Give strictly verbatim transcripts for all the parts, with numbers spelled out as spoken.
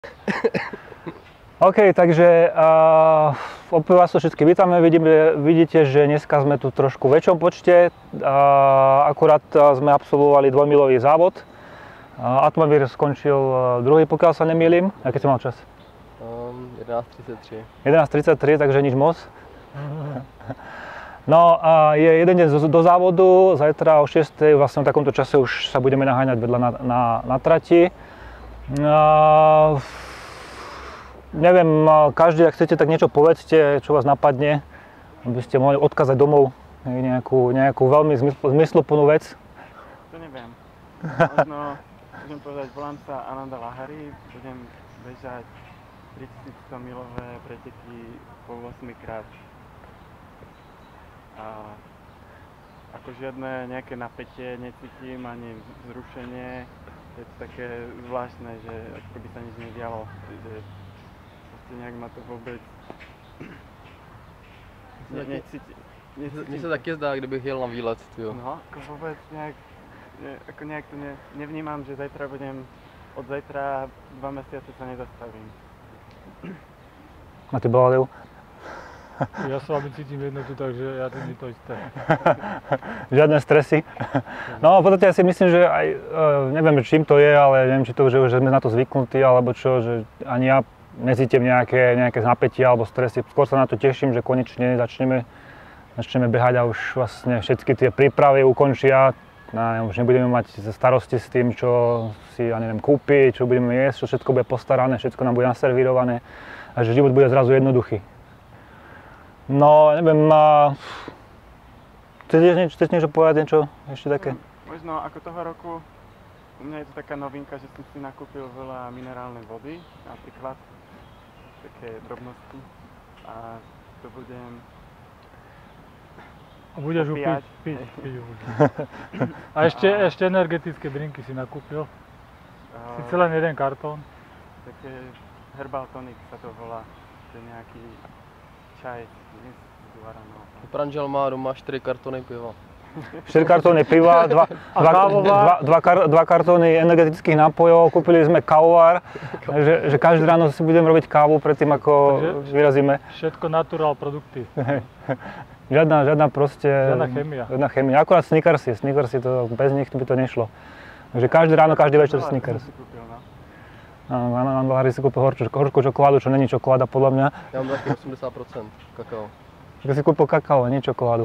OK, takže uh, opäť vás všetky vítame. Vidíme, vidíte, že dneska sme tu trošku v väčšom počte. Uh, akurát sme absolvovali dvojmilový závod. Uh, Atmavir skončil druhý, pokiaľ sa nemýlim. Aký si mal čas? Um, jedenásť tridsaťtri. jedenásť tridsaťtri, takže nič moc. No a je jeden deň do závodu, zajtra o šiestej, vlastne v takomto čase už sa budeme naháňať vedľa na, na, na trati. Uh, neviem, každý, ak chcete, tak niečo povedzte, čo vás napadne, aby ste mohli odkázať domov nejakú, nejakú veľmi zmysluplnú vec. To neviem. Možno budem povedať, volám sa Ananda Lahari, budem bežať tritisícsto milové preteky po osem krát. A ako žiadne nejaké napätie necítim, ani vzrušenie. Je to také zvláštne, že ako by sa nič nedialo. Že proste nejak ma to vôbec ne, necítim. Mně se taky zdá, kdybych jel na výlet, tyjo. No, ako vôbec nejak, ne, ako nejak to ne, nevnímam, že zajtra budem, od zajtra dva mesiace sa nezastavím. A ty, Baladiu? Ja sa vami cítim jednotu, takže ja to mi to isté. Žiadne stresy. No v podstate ja si myslím, že aj, neviem čím to je, ale neviem či to, že už sme na to zvyknutí, alebo čo, že ani ja necítim nejaké, nejaké napätia alebo stresy. Skôr sa na to teším, že konečne začneme, začneme behať a už vlastne všetky tie prípravy ukončia. No, už nebudeme mať starosti s tým, čo si, ja neviem, kúpiť, čo budeme jesť, čo všetko bude postarané, všetko nám bude naservírované a že život bude zrazu jednoduchý. No, neviem, a... chcete niečo, chcete niečo povedať, niečo ešte také? Možno ako toho roku, u mňa je to taká novinka, že som si nakúpil veľa minerálnej vody, napríklad, také drobnosti a to budem A budeš ju piť, piť, piť ju budeš. A ešte, A- ešte energetické drinky si nakúpil. uh, Sice len jeden kartón. také herbal tonic sa to volá, to je nejaký čaj z guaranou. Pranžel má doma čtyři kartony piva. štyri kartóny piva, dva, A dva, kávová? dva, dva, kar, dva kartóny energetických nápojov, kúpili sme kávovár, že, že každý ráno si budeme robiť kávu predtým, ako Takže- vyrazíme. Všetko natural produkty. Žiadna, žiadna proste... Žiadna chémia. Žiadna chémia. Akurát snickersy, snickersy, to, bez nich by to nešlo. Takže každý ráno, každý večer Veľa snickers. som si kúpil, no. Áno, Ananda Lahari si kúpil horču, horkú čokoládu, čo není čokoláda podľa mňa. Já mám taky osmdesát procent kakao. Tak si kúpil kakao, nie čokoládu.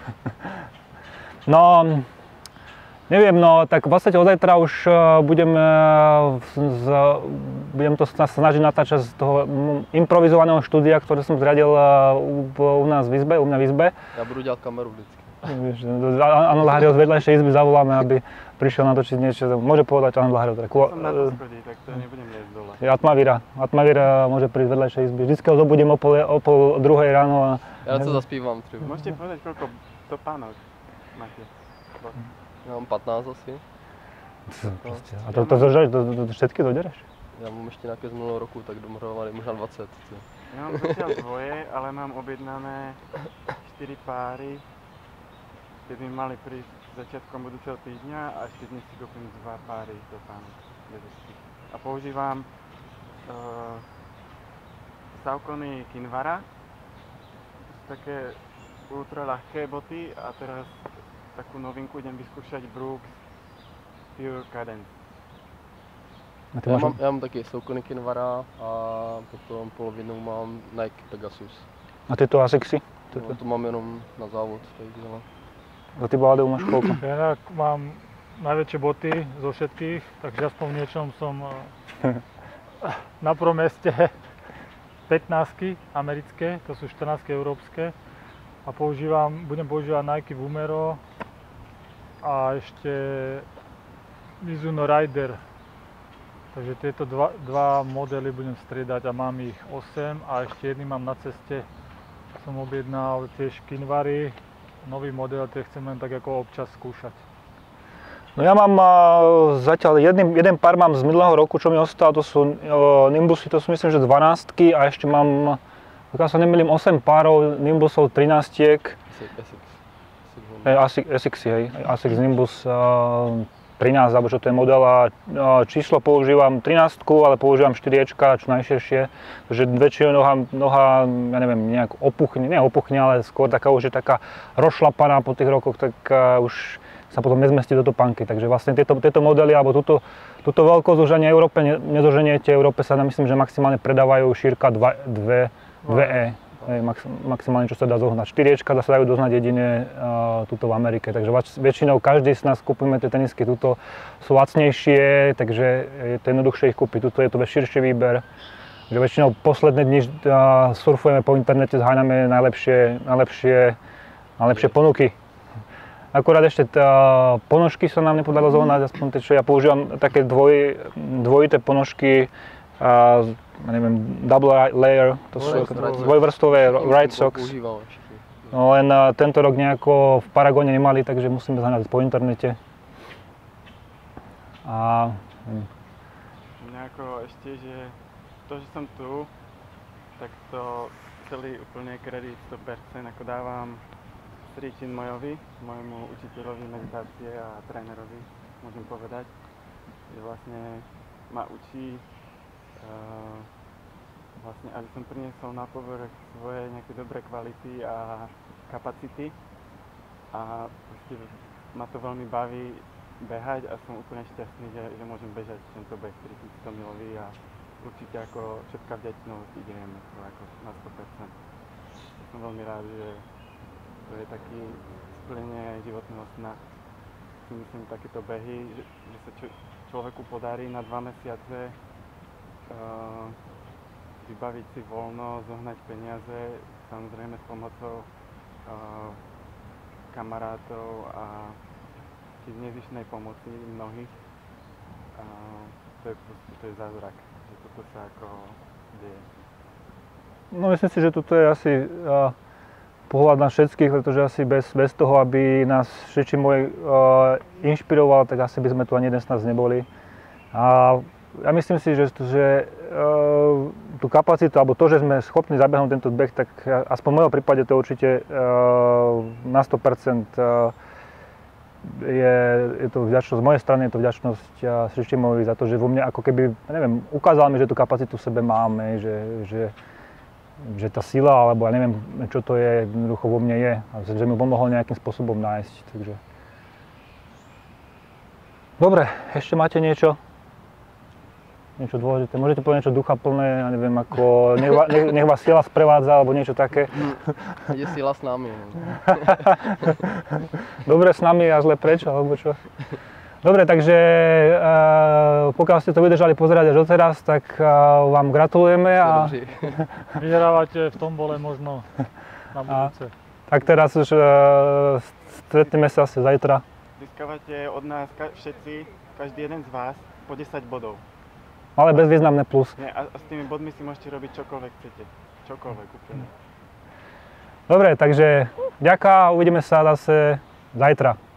No, neviem, no tak v podstate od zajtra už uh, budem, uh, z, budem to sa snažiť natáčať z toho mm, improvizovaného štúdia, ktoré som zriadil uh, u, u nás v izbe, u mňa v izbe. Já budu dělat kameru vždycky. Ananda Lahariho z vedľajšej izby zavoláme, aby prišiel natočiť niečo. Môže povedať Ananda Lahariho. Som na to schodí, tak to nebudem liesť dole. Atmavira. Atmavira môže prísť z vedľajšej izby. Vždycky ho zobudím o pol, o pol druhej ráno a... Já to zaspívám třeba. Môžete povedať, koľko topánok máte? Já mám patnáct asi. Proste. A to, to, to, to, to, to všetky dodereš? Já mám ještě nějaké z minulého roku, tak dohromady možná dvacet. Tyjo. Ja mám zatiaľ dvoje, ale mám objednané štyri páry, keď mi mali prísť začiatkom budúceho týždňa a ešte dnes si kúpim dva páry topánok. A používam uh, Saucony Kinvara. To sú také ultra ľahké boty a teraz takú novinku idem vyskúšať Brooks Pure Cadence. A ty Já máš... mám, já mám taky Saucony Kinvara a potom polovinu mám Nike Pegasus. A ty to Asicsy? No, to mám jenom na závod. Takže, no. A ty, Baladiu, máš koľko? Ja mám najväčšie boty zo všetkých, takže aspoň v niečom som eh, na prvom mieste pätnástky americké, to sú štrnástky európske. A používam, budem používať Nike Vomero a ešte Mizuno Rider. Takže tieto dva, dva modely budem striedať a mám ich osem a ešte jedný mám na ceste. Som objednal tiež Kinvary, nový model, ktorý chcem len tak ako občas skúšať. No ja mám uh, zatiaľ jedný, jeden pár mám z minulého roku, čo mi ostal, to sú uh, Nimbusy, to sú myslím, že dvanástky a ešte mám, pokiaľ sa nemýlim, osem párov Nimbusov trinástiek. Essex. Asicsy, hej, Asics Nimbus uh, trinásť, alebo čo to je model a číslo používam trinásť, ale používam štyri éčka, čo najširšie, takže väčšinou noha, noha, ja neviem, nejak opuchne, ne opuchne, ale skôr taká už je taká rozšlapaná po tých rokoch, tak uh, už sa potom nezmestí do topánky, takže vlastne tieto, tieto modely, alebo túto, túto veľkosť už ani Európe ne, nezoženiete, Európe sa myslím, že maximálne predávajú šírka dva E. Max, maximálne, čo sa dá zohnať. štyri éčka sa dajú doznať jedine uh, tuto v Amerike, takže vač, väčšinou každý z nás kúpime tie tenisky, tuto sú lacnejšie, takže je to jednoduchšie ich kúpiť, tuto je to širší výber. Že väčšinou posledné dni uh, surfujeme po internete, zháňame najlepšie, najlepšie, najlepšie ponuky. Akurát ešte tá, ponožky sa nám nepodarilo zohnať, aspoň tie, čo ja používam také dvoj, dvojité ponožky, a, neviem, double layer, to sú dvojvrstové Ride Socks. No len a, tento rok nejako v Paragone nemali, takže musíme zháňať po internete. A... Nejako ešte, že to, že som tu, tak to celý úplne kredit sto percent ako dávam Sri Chinmoyovi, môjmu učiteľovi meditácie a trénerovi, môžem povedať, že vlastne ma učí Uh, vlastne, aby som priniesol na povrch svoje nejaké dobré kvality a kapacity a proste ma to veľmi baví behať a som úplne šťastný, že, že môžem bežať tento beh tritisíc milový a určite ako všetká vďačnosť ide mi to ako na sto percent. Ja som veľmi rád, že to je taký splnenie životného sna. Si myslím, takéto behy, že, že sa čo, človeku podarí na dva mesiace Uh, vybaviť si voľno, zohnať peniaze, samozrejme s pomocou uh, kamarátov a tiež nezištnej pomoci mnohých. Uh, to, je, to je zázrak, že toto sa ako deje. No myslím si, že toto je asi uh, pohľad na všetkých, pretože asi bez, bez toho, aby nás všetci môj uh, inšpiroval, tak asi by sme tu ani jeden z nás neboli. A ja myslím si, že, že uh, tú kapacitu, alebo to, že sme schopní zabehnúť tento beh, tak aspoň v mojom prípade to určite uh, na sto percent uh, je, je to vďačnosť, z mojej strany je to vďačnosť uh, Sri Chinmoyovi za to, že vo mne ako keby, neviem, ukázal mi, že tú kapacitu v sebe máme, že, že, že tá sila, alebo ja neviem, čo to je, jednoducho vo mne je, a že mi pomohol nejakým spôsobom nájsť, takže. Dobre, ešte máte niečo? Niečo dôležité. Môžete povedať niečo duchaplné, ja neviem, ako nech, nech, nech vás sila sprevádza, alebo niečo také. Je sila s nami. Dobre s nami a zle preč, alebo čo? Dobre, takže uh, pokiaľ ste to vydržali pozerať až doteraz, tak uh, vám gratulujeme a vyhrávate v tombole možno na budúce. A, tak teraz už uh, stretneme sa asi zajtra. Získavate od nás ka- všetci, každý jeden z vás, po desať bodov. Ale bezvýznamné plus. Nie, a, a s tými bodmi si môžete robiť čokoľvek chcete. Čokoľvek úplne. Dobre, takže ďakujem a uvidíme sa zase zajtra.